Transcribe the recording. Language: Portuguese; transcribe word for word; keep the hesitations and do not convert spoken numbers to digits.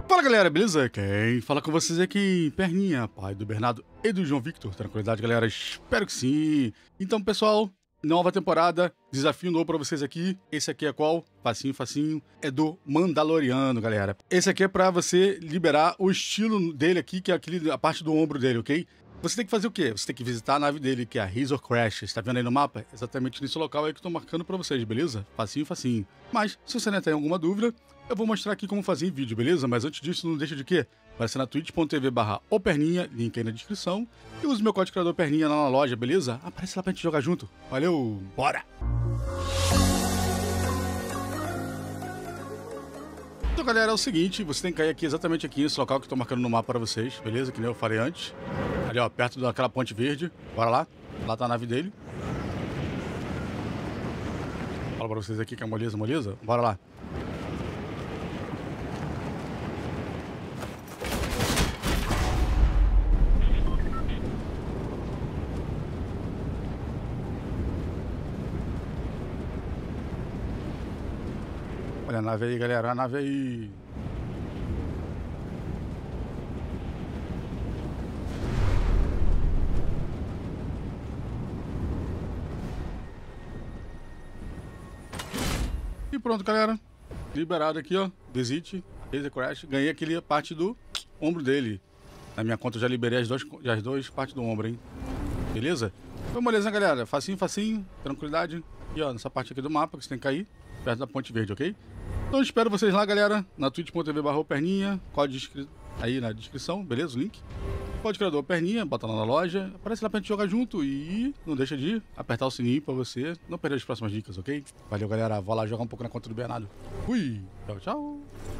Fala galera, beleza? Quem fala com vocês aqui, Perninha, pai do Bernardo e do João Victor. Tranquilidade, galera? Espero que sim. Então, pessoal, nova temporada, desafio novo pra vocês aqui. Esse aqui é qual? Facinho, facinho. É do Mandaloriano, galera. Esse aqui é pra você liberar o estilo dele aqui, que é aquele, a parte do ombro dele, ok? Você tem que fazer o quê? Você tem que visitar a nave dele, que é a Razor Crash. Está vendo aí no mapa? Exatamente nesse local aí que eu tô marcando pra vocês, beleza? Facinho, facinho. Mas, se você não tem alguma dúvida, eu vou mostrar aqui como fazer em vídeo, beleza? Mas antes disso, não deixa de quê? Vai ser na twitch ponto tv barra operninha, link aí na descrição. E use meu código criador Perninha lá na loja, beleza? Aparece lá pra gente jogar junto. Valeu, bora! Então, galera, é o seguinte, você tem que cair aqui exatamente aqui nesse local que eu tô marcando no mapa pra vocês, beleza? Que nem eu falei antes. Ali, ó, perto daquela ponte verde. Bora lá. Lá tá a nave dele. Fala pra vocês aqui que é moleza, moleza. Bora lá. Olha a nave aí, galera. A nave aí. E pronto, galera. Liberado aqui, ó. Visit, Razor Crash. Ganhei aquele parte do ombro dele. Na minha conta eu já liberei as duas, as duas partes do ombro, hein? Beleza? Então, beleza, galera. Facinho, facinho. Tranquilidade. E ó, nessa parte aqui do mapa que você tem que cair. Perto da ponte verde, ok? Então eu espero vocês lá, galera. Na twitch ponto tv barra Perninha. Código aí na descrição, beleza? O link. Código criador Perninha, bota lá na loja. Aparece lá pra gente jogar junto. E não deixa de apertar o sininho pra você não perder as próximas dicas, ok? Valeu, galera. Vou lá jogar um pouco na conta do Bernardo. Fui! Tchau, tchau!